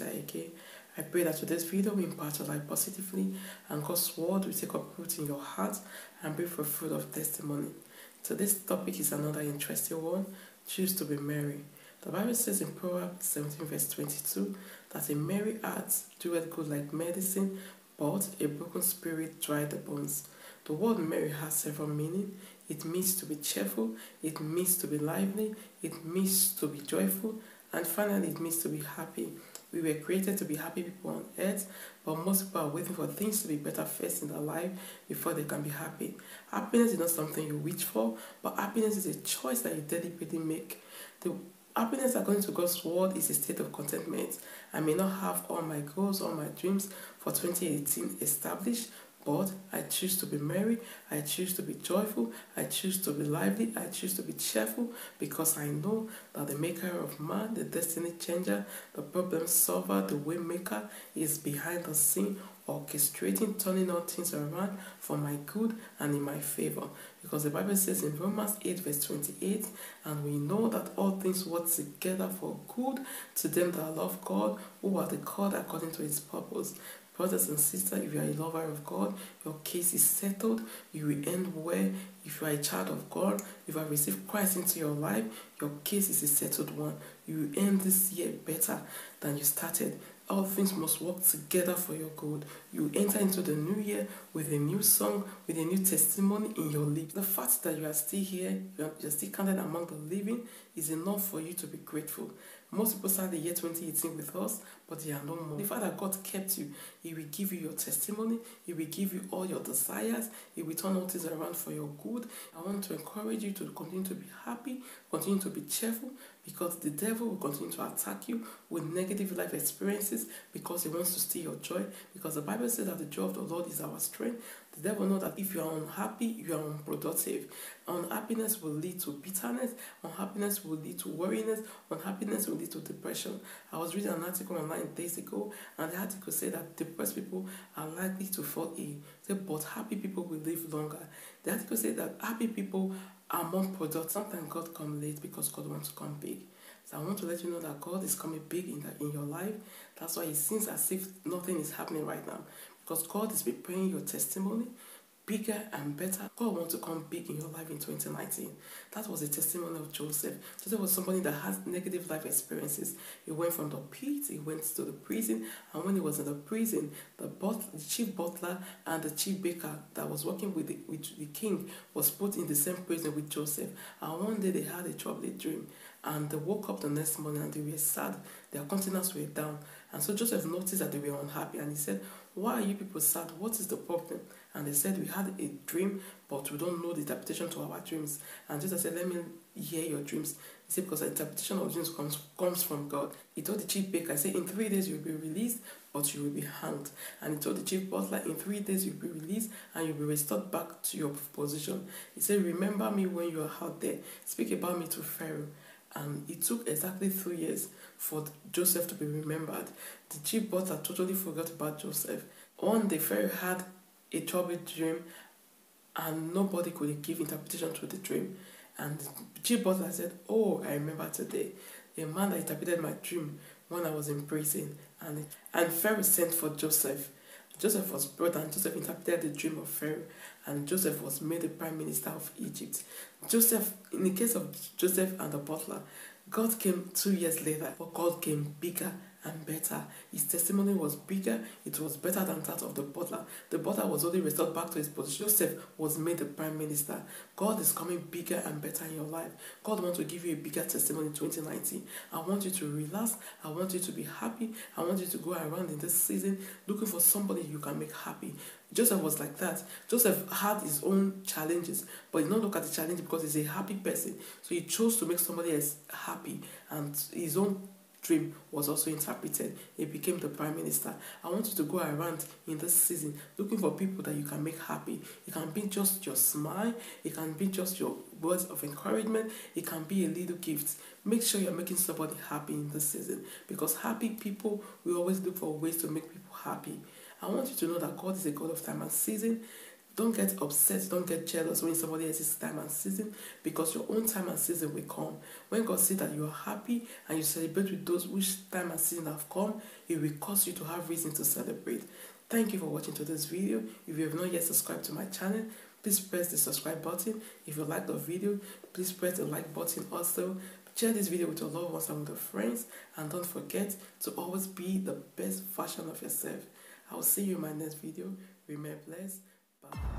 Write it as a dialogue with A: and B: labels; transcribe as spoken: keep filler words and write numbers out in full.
A: Sister Eke. I pray that today's video will impact your life positively and God's word will take up root in your heart and bring forth fruit of testimony. Today's topic is another interesting one. Choose to be merry. The Bible says in Proverbs seventeen verse twenty-two that a merry heart doeth good like medicine, but a broken spirit drieth the bones. The word merry has several meanings. It means to be cheerful, it means to be lively, it means to be joyful, and finally it means to be happy. We were created to be happy people on earth, but most people are waiting for things to be better first in their life before they can be happy. Happiness is not something you wish for, but happiness is a choice that you deliberately make. The happiness, according to God's word, is a state of contentment. I may not have all my goals, all my dreams for twenty eighteen established, but I choose to be merry, I choose to be joyful, I choose to be lively, I choose to be cheerful, because I know that the maker of man, the destiny changer, the problem solver, the way maker is behind the scene, orchestrating, turning all things around for my good and in my favor. Because the Bible says in Romans eight verse twenty-eight, and we know that all things work together for good to them that love God, who are the called according to his purpose. Brothers and sisters, if you are a lover of God, your case is settled, you will end well. If you are a child of God, if you have received Christ into your life, your case is a settled one. You will end this year better than you started. All things must work together for your good. You enter into the new year with a new song, with a new testimony in your lips. The fact that you are still here, you are still counted among the living, is enough for you to be grateful. Most people start the year twenty eighteen with us, but they are no more. The fact that God kept you, he will give you your testimony, he will give you all your desires, he will turn all things around for your good. I want to encourage you to continue to be happy, continue to be cheerful, because the devil will continue to attack you with negative life experiences because he wants to steal your joy. Because the Bible says that the joy of the Lord is our strength. The devil knows that if you are unhappy, you are unproductive. Unhappiness will lead to bitterness. Unhappiness will lead to worriness. Unhappiness will lead to depression. I was reading an article online days ago, and the article said that depressed people are likely to fall ill. Said, but happy people will live longer. The article said that happy people are more productive. Sometimes God comes late because God wants to come big. So I want to let you know that God is coming big in, the, in your life. That's why it seems as if nothing is happening right now. Because God is preparing your testimony bigger and better. God wants to come big in your life in twenty nineteen. That was the testimony of Joseph. Joseph was somebody that has negative life experiences. He went from the pit, he went to the prison, and when he was in the prison, the, but, the chief butler and the chief baker that was working with the, with the king was put in the same prison with Joseph. And one day they had a troubled dream, and they woke up the next morning and they were sad. Their countenance were down. And so Joseph noticed that they were unhappy, and he said, why are you people sad? What is the problem? And they said, we had a dream, but we don't know the interpretation to our dreams. And Joseph said, let me hear your dreams. He said, because the interpretation of dreams comes, comes from God. He told the chief baker, he said, in three days you'll be released, but you will be hanged. And he told the chief butler, in three days you'll be released, and you'll be restored back to your position. He said, remember me when you are out there. Speak about me to Pharaoh. And it took exactly three years for Joseph to be remembered. The chief butler totally forgot about Joseph. One day, Pharaoh had a troubled dream, and nobody could give interpretation to the dream. And the chief butler said, oh, I remember today, a man that interpreted my dream when I was in prison. And, and Pharaoh sent for Joseph. Joseph was brought, and Joseph interpreted the dream of Pharaoh, and Joseph was made the prime minister of Egypt. Joseph, in the case of Joseph and the butler, God came two years later, but God came bigger and better. His testimony was bigger, it was better than that of the butler. The butler was only restored back to his position. Joseph was made the prime minister. God is coming bigger and better in your life. God wants to give you a bigger testimony in twenty nineteen. I want you to relax. I want you to be happy. I want you to go around in this season looking for somebody you can make happy. Joseph was like that. Joseph had his own challenges, but he did not look at the challenge because he's a happy person. So he chose to make somebody else happy, and his own dream was also interpreted. He became the prime minister. I want you to go around in this season looking for people that you can make happy. It can be just your smile. It can be just your words of encouragement. It can be a little gift. Make sure you're making somebody happy in this season, because happy people will always look for ways to make people happy. I want you to know that God is a God of time and season. Don't get upset, don't get jealous when somebody else's time and season, because your own time and season will come. When God sees that you are happy and you celebrate with those which time and season have come, it will cause you to have reason to celebrate. Thank you for watching to this video. If you have not yet subscribed to my channel, please press the subscribe button. If you like the video, please press the like button also. Share this video with your loved ones and with your friends, and don't forget to always be the best version of yourself. I will see you in my next video. Remain blessed. Bye.